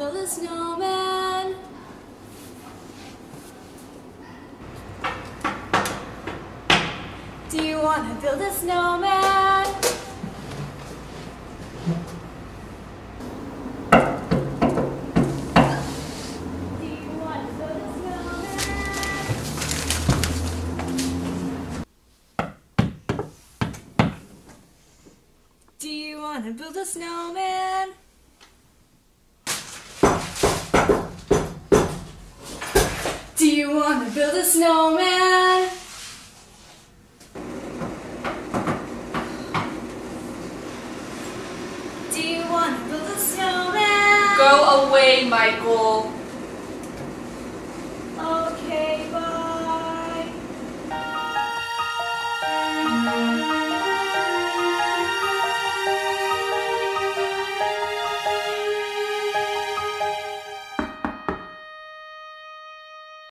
build a snowman? Do you want to build a snowman? Do you want to build a snowman? Do you want to build a snowman? Do you want to build a snowman? Do you want to build a snowman? Go away, Michael.